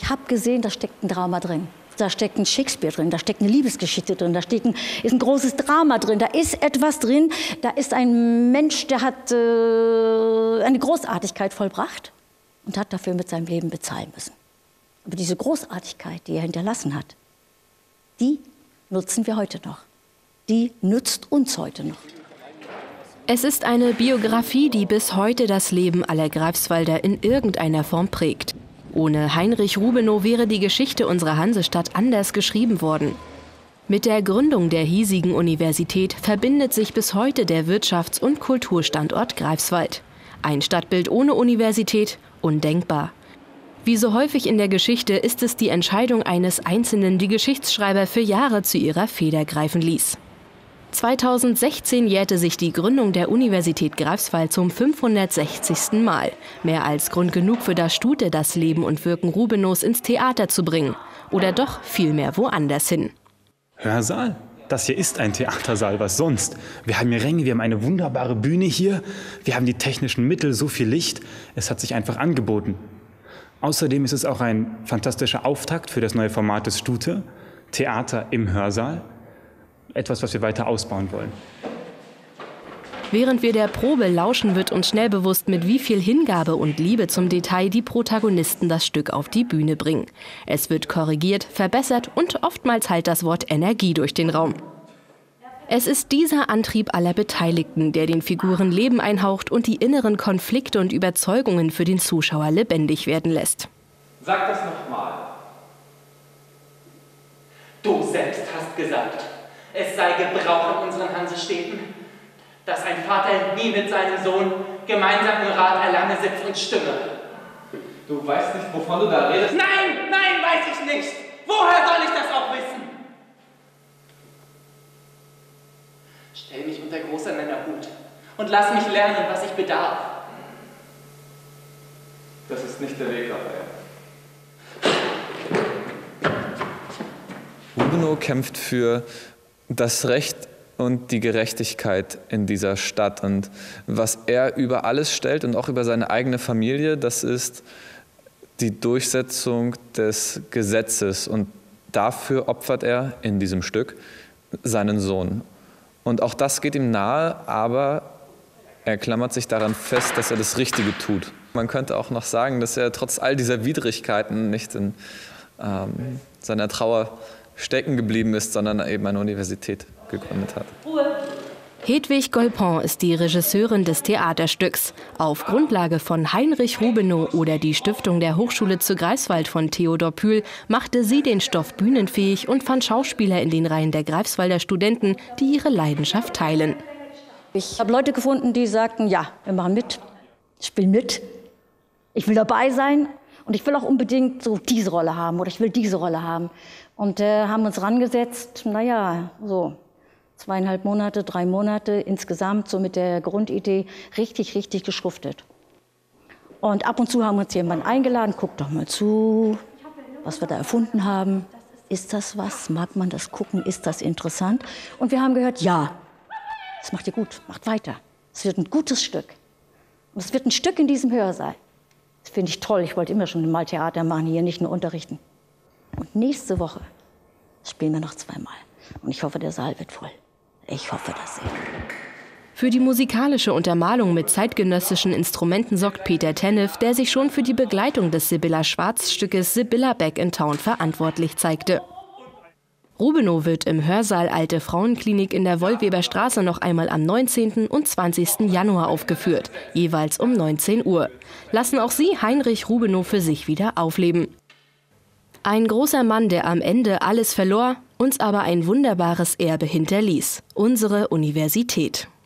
Ich habe gesehen, da steckt ein Drama drin. Da steckt ein Shakespeare drin, da steckt eine Liebesgeschichte drin, da ist ein großes Drama drin, da ist etwas drin, da ist ein Mensch, der hat eine Großartigkeit vollbracht und hat dafür mit seinem Leben bezahlen müssen. Aber diese Großartigkeit, die er hinterlassen hat, die nutzen wir heute noch. Die nützt uns heute noch. Es ist eine Biografie, die bis heute das Leben aller Greifswalder in irgendeiner Form prägt. Ohne Heinrich Rubenow wäre die Geschichte unserer Hansestadt anders geschrieben worden. Mit der Gründung der hiesigen Universität verbindet sich bis heute der Wirtschafts- und Kulturstandort Greifswald. Ein Stadtbild ohne Universität? Undenkbar. Wie so häufig in der Geschichte ist es die Entscheidung eines Einzelnen, die Geschichtsschreiber für Jahre zu ihrer Feder greifen ließ. 2016 jährte sich die Gründung der Universität Greifswald zum 560. Mal. Mehr als Grund genug für das Stute, das Leben und Wirken Rubenows ins Theater zu bringen. Oder doch vielmehr woanders hin. Hörsaal? Das hier ist ein Theatersaal, was sonst? Wir haben hier Ränge, wir haben eine wunderbare Bühne hier. Wir haben die technischen Mittel, so viel Licht. Es hat sich einfach angeboten. Außerdem ist es auch ein fantastischer Auftakt für das neue Format des Stute. Theater im Hörsaal. Etwas, was wir weiter ausbauen wollen. Während wir der Probe lauschen, wird uns schnell bewusst, mit wie viel Hingabe und Liebe zum Detail die Protagonisten das Stück auf die Bühne bringen. Es wird korrigiert, verbessert und oftmals hallt das Wort Energie durch den Raum. Es ist dieser Antrieb aller Beteiligten, der den Figuren Leben einhaucht und die inneren Konflikte und Überzeugungen für den Zuschauer lebendig werden lässt. Sag das nochmal. Du selbst hast gesagt, es sei Gebrauch in unseren Hansestädten, dass ein Vater nie mit seinem Sohn gemeinsam im Rat erlange Sitz und Stimme. Du weißt nicht, wovon du da redest? Nein, nein, weiß ich nicht. Woher soll ich das auch wissen? Stell mich unter großer Männerhut und lass mich lernen, was ich bedarf. Das ist nicht der Weg, Raphael. Rubenow kämpft für das Recht und die Gerechtigkeit in dieser Stadt. Und was er über alles stellt und auch über seine eigene Familie, das ist die Durchsetzung des Gesetzes. Und dafür opfert er in diesem Stück seinen Sohn. Und auch das geht ihm nahe, aber er klammert sich daran fest, dass er das Richtige tut. Man könnte auch noch sagen, dass er trotz all dieser Widrigkeiten nicht in seiner Trauer stecken geblieben ist, sondern eben eine Universität gegründet hat. Hedwig Golpon ist die Regisseurin des Theaterstücks. Auf Grundlage von Heinrich Rubenow oder die Stiftung der Hochschule zu Greifswald von Theodor Pühl machte sie den Stoff bühnenfähig und fand Schauspieler in den Reihen der Greifswalder Studenten, die ihre Leidenschaft teilen. Ich habe Leute gefunden, die sagten, ja, wir machen mit, ich spiele mit, ich will dabei sein und ich will auch unbedingt so diese Rolle haben oder ich will diese Rolle haben. Und haben uns rangesetzt, naja, so 2,5 Monate, 3 Monate insgesamt, so mit der Grundidee, richtig geschuftet. Und ab und zu haben wir uns jemanden eingeladen, guckt doch mal zu, was wir da erfunden haben. Ist das was? Mag man das gucken? Ist das interessant? Und wir haben gehört, ja, das macht ihr gut, macht weiter. Es wird ein gutes Stück. Und es wird ein Stück in diesem Hörsaal. Das finde ich toll, ich wollte immer schon mal Theater machen, hier nicht nur unterrichten. Und nächste Woche spielen wir noch 2 Mal. Und ich hoffe, der Saal wird voll. Ich hoffe das sehr. Für die musikalische Untermalung mit zeitgenössischen Instrumenten sorgt Peter Tenneff, der sich schon für die Begleitung des Sibylla-Schwarz-Stückes Sibylla Back in Town verantwortlich zeigte. Rubenow wird im Hörsaal Alte Frauenklinik in der Wollweberstraße noch einmal am 19. und 20. Januar aufgeführt, jeweils um 19 Uhr. Lassen auch Sie Heinrich Rubenow für sich wieder aufleben. Ein großer Mann, der am Ende alles verlor, uns aber ein wunderbares Erbe hinterließ. Unsere Universität.